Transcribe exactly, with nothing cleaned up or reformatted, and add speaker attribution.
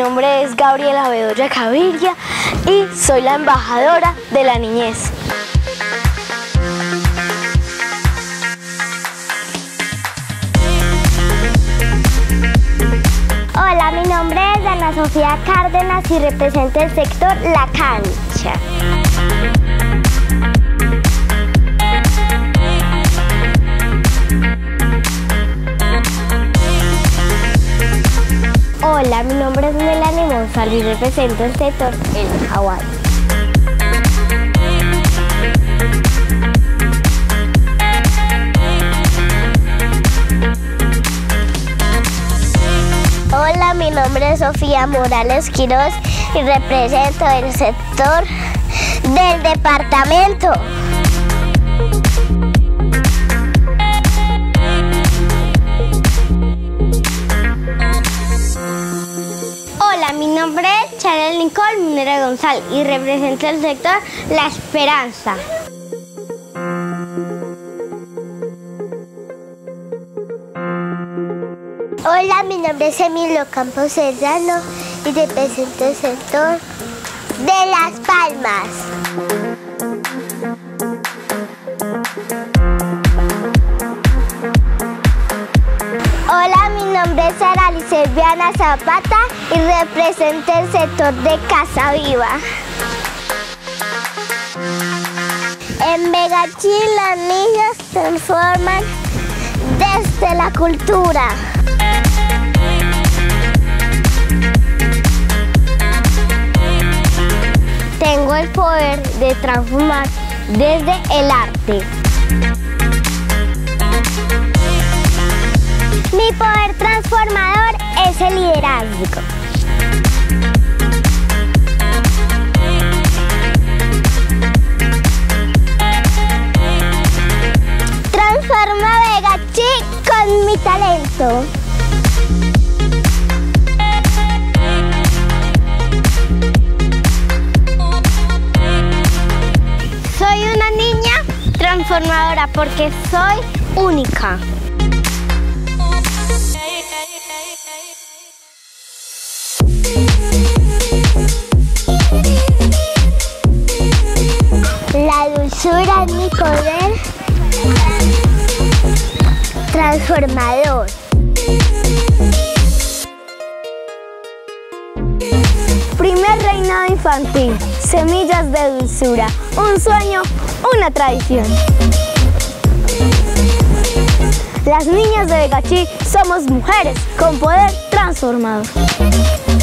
Speaker 1: nombre es Gabriela Bedoya Gaviria y soy la embajadora de la niñez.
Speaker 2: Hola, mi nombre es Ana Sofía Cárdenas y represento el sector La Cancha. Hola, mi nombre es Melanie Monsalvo y represento el sector El Hawái. Hola, mi nombre es Sofía Morales Quiroz y represento el sector del departamento. Hola, mi nombre es Chanel Nicole Minera González y represento el sector La Esperanza. Hola, mi nombre es Emilio Campos Serrano y represento el sector de Las Palmas. Hola, mi nombre es Arely Silviana Zapata y represento el sector de Casa Viva. En Vegachí las niñas transforman desde la cultura. Tengo el poder de transformar desde el arte. Mi poder transformador es el liderazgo. Transforma Vegachí con mi talento. Soy una niña transformadora porque soy única. La dulzura es mi poder transformador.
Speaker 1: Primer reinado infantil, semillas de dulzura, un sueño, una tradición. Las niñas de Vegachí somos mujeres con poder transformador.